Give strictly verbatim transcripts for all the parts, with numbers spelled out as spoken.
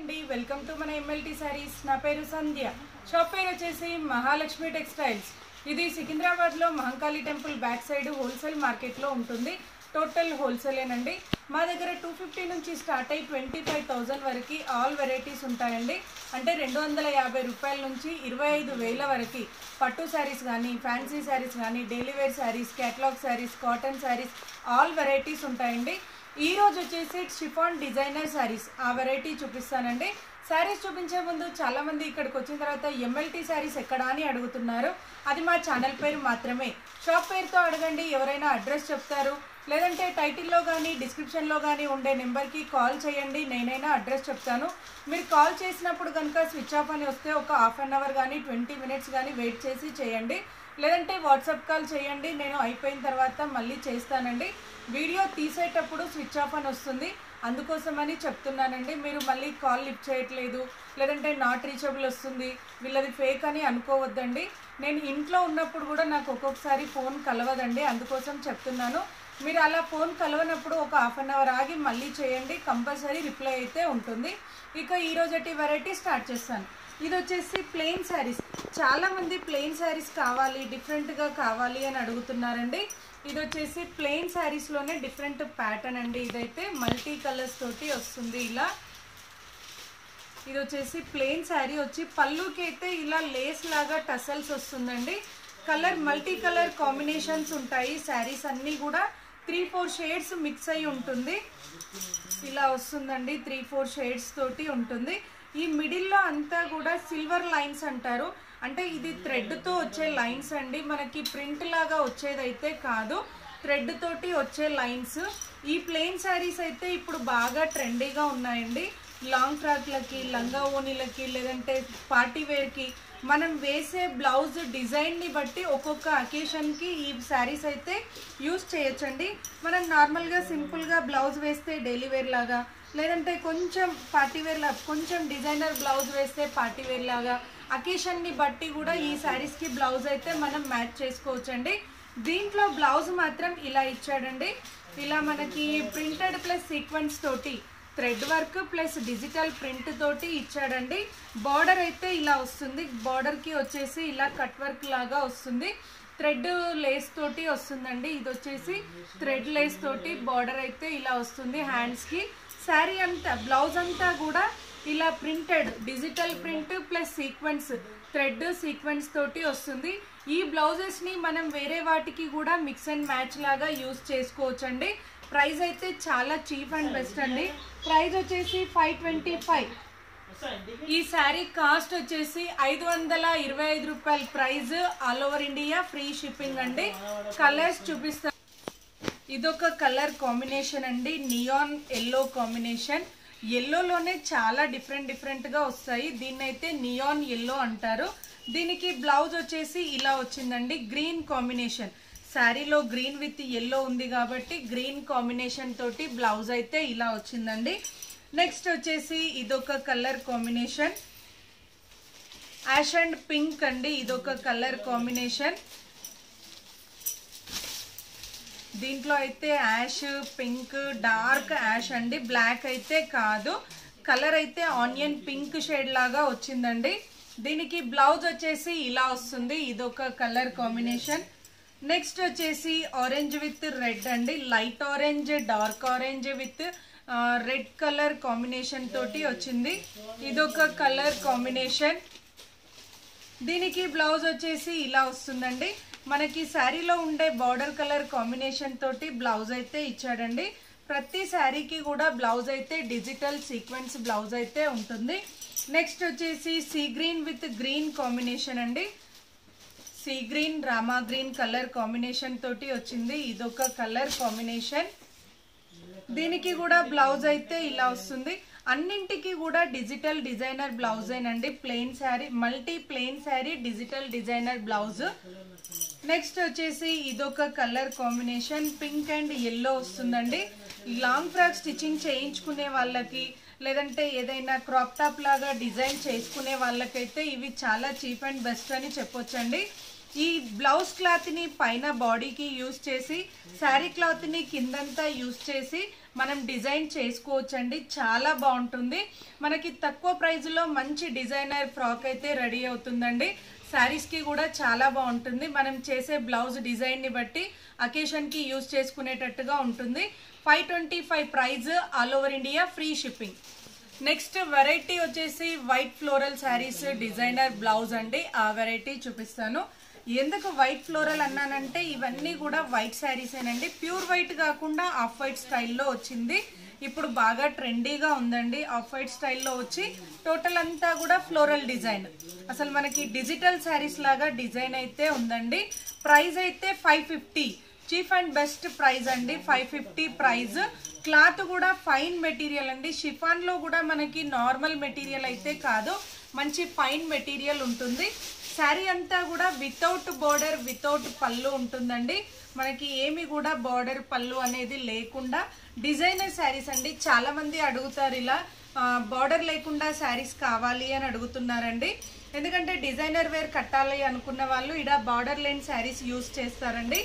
అండి welcome to మన MLT saris నా పేరు సంధ్య షాప్ పేరు వచ్చేసి మహాలక్ష్మి టెక్స్టైల్స్ ఇది సికింద్రాబాద్ లో Mahankali temple back side wholesale market లో ఉంటుంది టోటల్ హోల్సేలేనండి మా దగ్గర టూ ఫిఫ్టీ నుంచి స్టార్ట్ అయ్యి ట్వంటీ ఫైవ్ థౌజండ్ వరకు ఆల్ వెరైటీస్ ఉంటాయండి అంటే రెండు వందల యాభై రూపాయల నుంచి ఇరవై ఐదు వేల వరకు పట్టు శారీస్ కానీ ఫ్యాన్సీ శారీస్ కానీ daily wear saris catalogue saris cotton saris all varieties ఉంటాయండి ఈ రోజు వచ్చేసి షిఫాన్ డిజైనర్ శారీస్ ఆ వెరైటీ చూపిస్తానండి శారీస్ చూపించే ముందు చాలా మంది ఇక్కడికి వచ్చిన తర్వాత ఎంఎల్టీ శారీస్ ఎక్కడ అని అడుగుతున్నారు అది మా ఛానల్ పేరు మాత్రమే షాప్ పేరుతో అడగండి ఎవరైనా అడ్రస్ చెప్తారు లేదంటే టైటిల్లో కానీ డిస్క్రిప్షన్లో కానీ ఉండే నెంబర్కి కాల్ చేయండి నేనైనా అడ్రస్ చెప్తాను మీరు కాల్ చేసినప్పుడు కనుక స్విచ్ ఆఫ్ అని వస్తే ఒక హాఫ్ అన్ అవర్ కానీ ట్వంటీ మినిట్స్ కానీ వెయిట్ చేసి చేయండి లేదంటే వాట్సాప్ కాల్ చేయండి నేను అయిపోయిన తర్వాత మళ్ళీ చేస్తానండి వీడియో తీసేటప్పుడు స్విచ్ ఆఫ్ అని వస్తుంది అందుకోసమని చెప్తున్నానండి మీరు మళ్ళీ కాల్ లిఫ్ట్ చేయట్లేదు లేదంటే నాట్ రీచబుల్ వస్తుంది వీళ్ళది ఫేక్ అని అనుకోవద్దండి నేను ఇంట్లో ఉన్నప్పుడు కూడా నాకు ఒక్కొక్కసారి ఫోన్ కలవదండి అందుకోసం చెప్తున్నాను మీరు అలా ఫోన్ కలవనప్పుడు ఒక హాఫ్ అన్ అవర్ ఆగి మళ్ళీ చేయండి కంపల్సరీ రిప్లై అయితే ఉంటుంది ఇక ఈరోజటి వెరైటీ స్టార్ట్ చేస్తాను ఇది వచ్చేసి ప్లెయిన్ శారీస్ చాలామంది ప్లెయిన్ శారీస్ కావాలి డిఫరెంట్గా కావాలి అని అడుగుతున్నారండి ఇది వచ్చేసి ప్లెయిన్ శారీస్లోనే డిఫరెంట్ ప్యాటర్న్ అండి ఇదైతే మల్టీ కలర్స్ తోటి వస్తుంది ఇలా ఇది వచ్చేసి ప్లెయిన్ శారీ వచ్చి పళ్ళుకి అయితే ఇలా లేస్ లాగా టసల్స్ వస్తుందండి కలర్ మల్టీ కలర్ కాంబినేషన్స్ ఉంటాయి శారీస్ అన్నీ కూడా త్రీ ఫోర్ షేడ్స్ మిక్స్ అయి ఉంటుంది ఇలా వస్తుందండి త్రీ ఫోర్ షేడ్స్ తోటి ఉంటుంది ఈ మిడిల్లో అంతా కూడా సిల్వర్ లైన్స్ అంటారు అంటే ఇది థ్రెడ్తో వచ్చే లైన్స్ అండి మనకి ప్రింట్ లాగా వచ్చేదైతే కాదు థ్రెడ్ తోటి వచ్చే లైన్స్ ఈ ప్లెయిన్ శారీస్ అయితే ఇప్పుడు బాగా ట్రెండీగా ఉన్నాయండి లాంగ్ ఫ్రాక్లకి లంగా ఓనీలకి లేదంటే పార్టీ వేర్కి మనం వేసే బ్లౌజ్ డిజైన్ని బట్టి ఒక్కొక్క అకేషన్కి ఈ శారీస్ అయితే యూస్ చేయొచ్చండి మనం నార్మల్గా సింపుల్గా బ్లౌజ్ వేస్తే డైలీ వేర్ లాగా లేదంటే కొంచెం పార్టీ వేర్ లాగా కొంచెం డిజైనర్ బ్లౌజ్ వేస్తే పార్టీ వేర్ లాగా అకేషన్ని బట్టి కూడా ఈ శారీస్కి బ్లౌజ్ అయితే మనం మ్యాచ్ చేసుకోవచ్చండి దీంట్లో బ్లౌజ్ మాత్రం ఇలా ఇచ్చాడండి ఇలా మనకి ప్రింటెడ్ ప్లస్ సీక్వెన్స్ తోటి thread work plus digital print తోటి ఇచ్చాడండి బార్డర్ అయితే ఇలా వస్తుంది బార్డర్కి వచ్చేసి ఇలా కట్ వర్క్ లాగా వస్తుంది థ్రెడ్ లేస్ తోటి వస్తుందండి ఇది వచ్చేసి థ్రెడ్ లేస్ తోటి బార్డర్ అయితే ఇలా వస్తుంది హ్యాండ్స్కి శారీ అంతా బ్లౌజ్ అంతా కూడా ఇలా printed digital print plus sequence thread sequence తోటి వస్తుంది ఈ బ్లౌజెస్ని మనం వేరే వాటికి కూడా మిక్స్ అండ్ మ్యాచ్ లాగా యూజ్ చేసుకోవచ్చండి ప్రైస్ అయితే చాలా చీప్ అండ్ బెస్ట్ అండి ప్రైస్ వచ్చేసి ఫైవ్ ట్వంటీ ఫైవ్ ఈ శారీ కాస్ట్ వచ్చేసి ఐదు వందల ఇరవై ఐదు రూపాయల price all over India free shipping అండి కలర్స్ చూపిస్తాను ఇదొక కలర్ కాంబినేషన్ అండి నియాన్ ఎల్లో కాంబినేషన్ ఎల్లోలోనే చాలా డిఫరెంట్ డిఫరెంట్గా వస్తాయి దీన్ని అయితే నియాన్ ఎల్లో అంటారు దీనికి బ్లౌజ్ వచ్చేసి ఇలా వచ్చిందండి గ్రీన్ కాంబినేషన్ శారీలో గ్రీన్ విత్ ఎల్లో ఉంది కాబట్టి గ్రీన్ కాంబినేషన్ తోటి బ్లౌజ్ అయితే ఇలా వచ్చిందండి నెక్స్ట్ వచ్చేసి ఇదొక colour combination ash and pink అండి ఇదొక కలర్ కాంబినేషన్ దీంట్లో అయితే యాష్ పింక్ డార్క్ యాష్ అండి బ్లాక్ అయితే కాదు కలర్ అయితే ఆనియన్ పింక్ షేడ్ లాగా వచ్చిందండి దీనికి బ్లౌజ్ వచ్చేసి ఇలా వస్తుంది ఇదొక కలర్ కాంబినేషన్ నెక్స్ట్ వచ్చేసి ఆరెంజ్ విత్ రెడ్ అండి light orange dark orange with red colour combination తోటి వచ్చింది ఇదొక కలర్ కాంబినేషన్ దీనికి బ్లౌజ్ వచ్చేసి ఇలా వస్తుందండి మనకి శారీలో ఉండే బార్డర్ కలర్ కాంబినేషన్ తోటి బ్లౌజ్ అయితే ఇచ్చాడండి ప్రతి శారీకి కూడా బ్లౌజ్ అయితే డిజిటల్ సీక్వెన్స్ బ్లౌజ్ అయితే ఉంటుంది నెక్స్ట్ వచ్చేసి sea green with green combination అండి sea green Rama green colour combination తోటి వచ్చింది ఇదొక కలర్ కాంబినేషన్ దీనికి కూడా బ్లౌజ్ అయితే ఇలా వస్తుంది అన్నింటికి కూడా డిజిటల్ డిజైనర్ బ్లౌజేనండి plain sari multi plain sari digital designer blouse next వచ్చేసి ఇదొక colour combination pink and yellow వస్తుందండి లాంగ్ ఫ్రాక్ స్టిచ్చింగ్ చేయించుకునే వాళ్ళకి లేదంటే ఏదైనా క్రాప్ టాప్ లాగా డిజైన్ చేసుకునే వాళ్ళకైతే ఇవి చాలా చీప్ అండ్ బెస్ట్ అని చెప్పొచ్చండి ఈ బ్లౌజ్ క్లాత్ ని పైన బాడీకి యూస్ చేసి శారీ క్లాత్ ని కిందంతా యూస్ చేసి మనం డిజైన్ చేసుకోవచ్చండి. చాలా బాగుంటుంది. మనకి తక్కువ ప్రైస్లో మంచి డిజైనర్ ఫ్రాక్ అయితే రెడీ అవుతుందండి. శారీస్కి కూడా చాలా బాగుంటుంది. మనం చేసే బ్లౌజ్ డిజైన్ని బట్టి అకేషన్కి యూజ్ చేసుకునేటట్టుగా ఉంటుంది. Five twenty five price, all over India free shipping. Next variety వచ్చేసి white floral saris designer blouse అండి. ఆ వెరైటీ చూపిస్తాను. ఎందుకు వైట్ ఫ్లోరల్ అన్నానంటే ఇవన్నీ కూడా వైట్ శారీసేనండి. ప్యూర్ వైట్ కాకుండా ఆఫ్ వైట్ స్టైల్లో వచ్చింది. ఇప్పుడు బాగా ట్రెండీగా ఉందండి. ఆఫ్ వైట్ స్టైల్లో వచ్చి టోటల్ అంతా కూడా ఫ్లోరల్ డిజైన్. అసలు మనకి డిజిటల్ శారీస్ లాగా డిజైన్ అయితే ఉందండి. ప్రైస్ అయితే five fifty cheap and best price అండి. Five fifty price. క్లాత్ కూడా ఫైన్ మెటీరియల్ అండి. షిఫాన్లో కూడా మనకి నార్మల్ మెటీరియల్ అయితే కాదు, మంచి ఫైన్ మెటీరియల్ ఉంటుంది. శారీ అంతా కూడా వితౌట్ బార్డర్, వితౌట్ పళ్ళు ఉంటుందండి. మనకి ఏమి కూడా బార్డర్ పళ్ళు అనేది లేకుండా డిజైనర్ శారీస్ అండి. చాలా మంది అడుగుతారు ఇలా బార్డర్ లేకుండా శారీస్ కావాలి అని అడుగుతున్నారండి. ఎందుకంటే డిజైనర్ వేర్ కట్టాలి అనుకున్న వాళ్ళు ఇలా బార్డర్ లేని శారీస్ యూజ్ చేస్తారండి.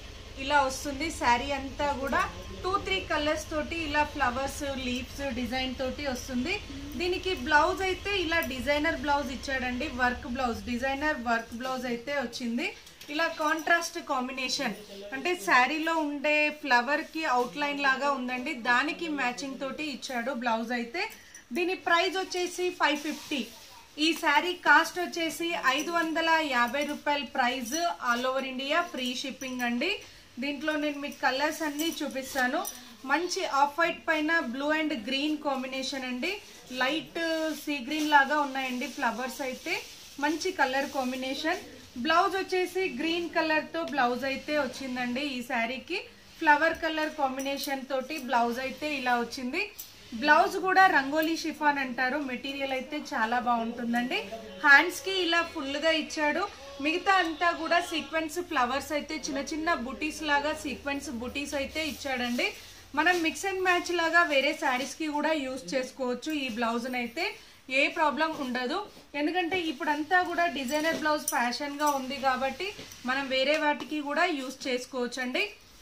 ఇలా వస్తుంది శారీ అంతా కూడా. టూ త్రీ కలర్స్ తోటి ఇలా ఫ్లవర్స్, లీవ్స్ డిజైన్ తోటి వస్తుంది. దీనికి బ్లౌజ్ అయితే ఇలా డిజైనర్ బ్లౌజ్ ఇచ్చాడండి. Work blouse, designer work blouse అయితే వచ్చింది. ఇలా కాంట్రాస్ట్ కాంబినేషన్ అంటే శారీలో ఉండే ఫ్లవర్ కి అవుట్ లైన్ లాగా ఉందండి. దానికి మ్యాచింగ్ తోటి ఇచ్చాడు బ్లౌజ్ అయితే. దీని ప్రైస్ వచ్చేసి ఫైవ్ ఫిఫ్టీ. ఈ శారీ కాస్ట్ వచ్చేసి ఐదు వందల యాభై రూపాయల price, all over India free shipping అండి. దీంట్లో నేను మీకు కలర్స్ అన్ని చూపిస్తాను. మంచి ఆఫ్ వైట్ పైన బ్లూ అండ్ గ్రీన్ కాంబినేషన్ అండి. లైట్ సీ గ్రీన్ లాగా ఉన్నాయండి ఫ్లవర్స్ అయితే. మంచి కలర్ కాంబినేషన్. బ్లౌజ్ వచ్చేసి గ్రీన్ కలర్ తో బ్లౌజ్ అయితే వచ్చిందండి. ఈ శారీకి ఫ్లవర్ కలర్ కాంబినేషన్ తోటి బ్లౌజ్ అయితే ఇలా వచ్చింది. బ్లౌజ్ కూడా రంగోలీ షిఫాన్ అంటారు. మెటీరియల్ అయితే చాలా బాగుంటుందండి. హ్యాండ్స్ కి ఇలా ఫుల్ గా ఇచ్చాడు. మిగతా అంతా కూడా సీక్వెన్స్ ఫ్లవర్స్ అయితే చిన్న చిన్న బుటీస్ లాగా సీక్వెన్స్ బుటీస్ అయితే ఇచ్చాడండి. మనం మిక్స్ అండ్ మ్యాచ్ లాగా వేరే శారీస్ కి కూడా యూజ్ చేసుకోవచ్చు. ఈ బ్లౌజ్ అయితే ఏ ప్రాబ్లం ఉండదు. ఎందుకంటే ఇప్పుడంతా కూడా డిజైనర్ బ్లౌజ్ ఫ్యాషన్ గా ఉంది కాబట్టి మనం వేరే వాటికి కూడా యూజ్ చేసుకోవచ్చు అండి.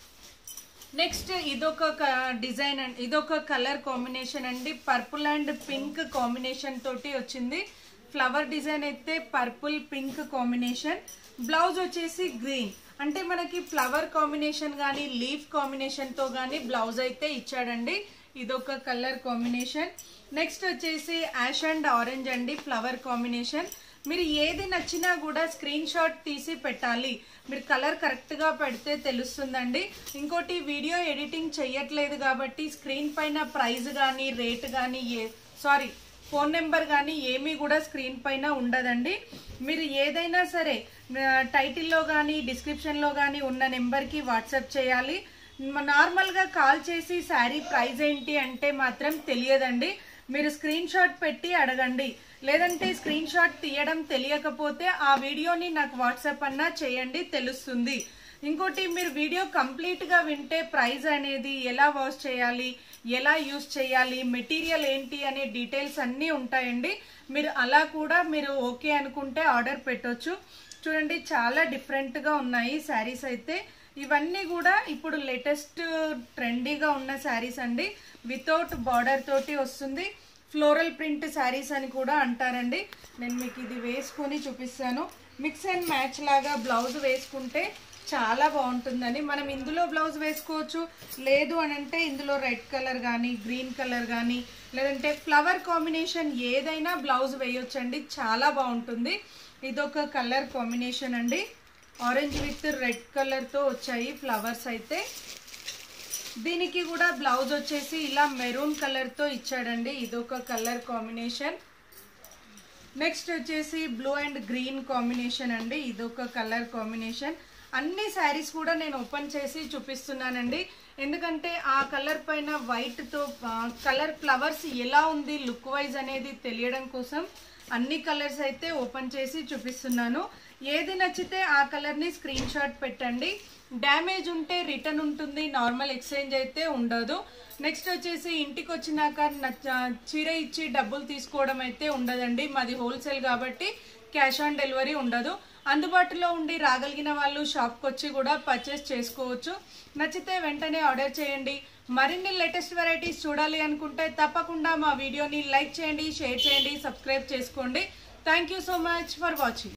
నెక్స్ట్ ఇదొక డిజైన్ అండి, ఇదొక కలర్ కాంబినేషన్ అండి. పర్పుల్ అండ్ పింక్ కాంబినేషన్ తోటి వచ్చింది. ఫ్లవర్ డిజైన్ అయితే పర్పుల్ పింక్ కాంబినేషన్. బ్లౌజ్ వచ్చేసి గ్రీన్. అంటే మనకి ఫ్లవర్ కాంబినేషన్ కానీ లీఫ్ కాంబినేషన్ తో కానీ బ్లౌజ్ అయితే ఇచ్చాడండి. ఇదొక కలర్ కాంబినేషన్. నెక్స్ట్ వచ్చేసి యాష్ అండ్ ఆరెంజ్ అండి ఫ్లవర్ కాంబినేషన్. మీరు ఏది నచ్చినా కూడా స్క్రీన్ షాట్ తీసి పెట్టాలి. మీరు కలర్ కరెక్ట్ గా పెడితే తెలుస్తుందండి. ఇంకోటి వీడియో ఎడిటింగ్ చెయ్యట్లేదు కాబట్టి స్క్రీన్ పైన ప్రైస్ కానీ రేట్ కానీ సారీ ఫోన్ నెంబర్ కానీ ఏమీ కూడా స్క్రీన్ పైన ఉండదండి. మీరు ఏదైనా సరే టైటిల్లో కానీ డిస్క్రిప్షన్లో కానీ ఉన్న నెంబర్కి వాట్సాప్ చేయాలి. నార్మల్గా కాల్ చేసి శారీ ప్రైస్ ఏంటి అంటే మాత్రం తెలియదండి. మీరు స్క్రీన్ షాట్ పెట్టి అడగండి. లేదంటే స్క్రీన్ షాట్ తీయడం తెలియకపోతే ఆ వీడియోని నాకు వాట్సాప్ అన్నా చేయండి, తెలుస్తుంది. ఇంకోటి మీరు వీడియో కంప్లీట్గా వింటే ప్రైస్ అనేది ఎలా వాష్ చేయాలి, ఎలా యూజ్ చేయాలి, మెటీరియల్ ఏంటి అనే డీటెయిల్స్ అన్నీ ఉంటాయండి. మీరు అలా కూడా మీరు ఓకే అనుకుంటే ఆర్డర్ పెట్టొచ్చు. చూడండి చాలా డిఫరెంట్గా ఉన్నాయి శారీస్ అయితే. ఇవన్నీ కూడా ఇప్పుడు లేటెస్ట్ ట్రెండీగా ఉన్న శారీస్ అండి. వితౌట్ బార్డర్ తోటి వస్తుంది. ఫ్లోరల్ ప్రింట్ శారీస్ అని కూడా అంటారండి. నేను మీకు ఇది వేసుకొని చూపిస్తాను. మిక్స్ అండ్ మ్యాచ్ లాగా బ్లౌజ్ వేసుకుంటే చాలా బాగుంటుందని. మనం ఇందులో బ్లౌజ్ వేసుకోవచ్చు, లేదు అని అంటే ఇందులో రెడ్ కలర్ కానీ గ్రీన్ కలర్ కానీ లేదంటే ఫ్లవర్ కాంబినేషన్ ఏదైనా బ్లౌజ్ వేయొచ్చండి. చాలా బాగుంటుంది. ఇదొక కలర్ కాంబినేషన్ అండి. ఆరెంజ్ విత్ రెడ్ కలర్తో వచ్చాయి ఫ్లవర్స్ అయితే. దీనికి కూడా బ్లౌజ్ వచ్చేసి ఇలా మెరూన్ కలర్తో ఇచ్చాడండి. ఇదొక కలర్ కాంబినేషన్. నెక్స్ట్ వచ్చేసి బ్లూ అండ్ గ్రీన్ కాంబినేషన్ అండి. ఇదొక కలర్ కాంబినేషన్. అన్ని శారీస్ కూడా నేను ఓపెన్ చేసి చూపిస్తున్నానండి. ఎందుకంటే ఆ కలర్ పైన వైట్తో కలర్ ఫ్లవర్స్ ఎలా ఉంది లుక్ వైజ్ అనేది తెలియడం కోసం అన్ని కలర్స్ అయితే ఓపెన్ చేసి చూపిస్తున్నాను. ఏది నచ్చితే ఆ కలర్ని స్క్రీన్ షాట్ పెట్టండి. డ్యామేజ్ ఉంటే రిటర్న్ ఉంటుంది, నార్మల్ ఎక్స్చేంజ్ అయితే ఉండదు. నెక్స్ట్ వచ్చేసి ఇంటికి వచ్చినాక చీర ఇచ్చి డబ్బులు తీసుకోవడం అయితే ఉండదండి. మాది హోల్సేల్ కాబట్టి క్యాష్ ఆన్ డెలివరీ ఉండదు. అందుబాటులో ఉండి రాగలిగిన వాళ్ళు షాప్కి వచ్చి కూడా పర్చేస్ చేసుకోవచ్చు. నచ్చితే వెంటనే ఆర్డర్ చేయండి. మరిన్ని లేటెస్ట్ వెరైటీస్ చూడాలి అనుకుంటే తప్పకుండా మా వీడియోని లైక్ చేయండి, షేర్ చేయండి, సబ్స్క్రైబ్ చేసుకోండి. Thank you so much for watching.